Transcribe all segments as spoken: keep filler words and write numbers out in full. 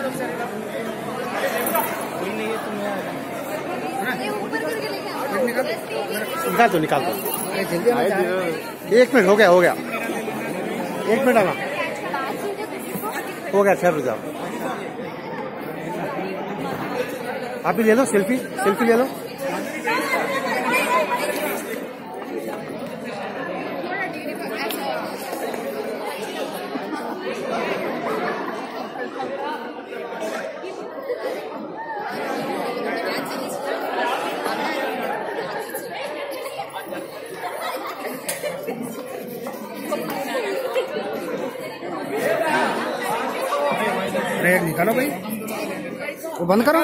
निकाल दो निकाल दो एक मिनट हो गया हो गया एक मिनट आना हो गया ठहर जाओ आप भी ले लो सेल्फी सेल्फी ले लो रेड निकालो भाई वो बंद करो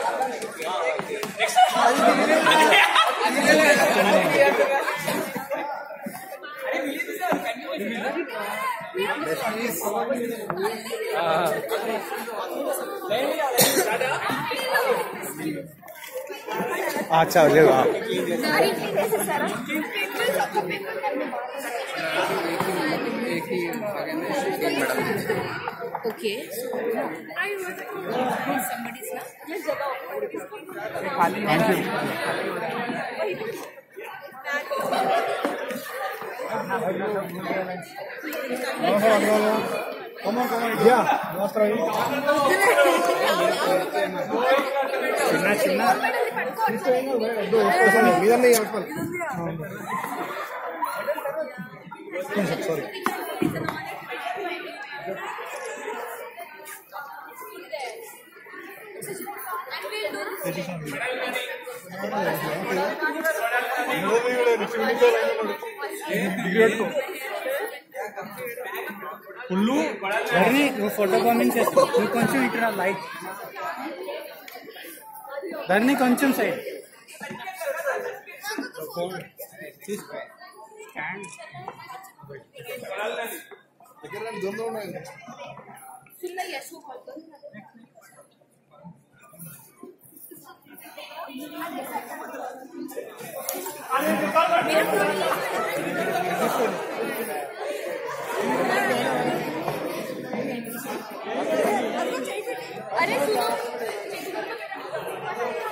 अच्छा ले लो Okay. So, I was somebody's now. Thank you. No, no, no, no. Come on, come on. Yeah, most of it. Chinna, chinna. Sorry. ఉల్లు ధరణి నువ్వు ఫోటో కామెంట్ చేస్తా నువ్వు కొంచెం ఇక్కడ లైట్ ధరణి కొంచెం సైడ్ अरे सुनो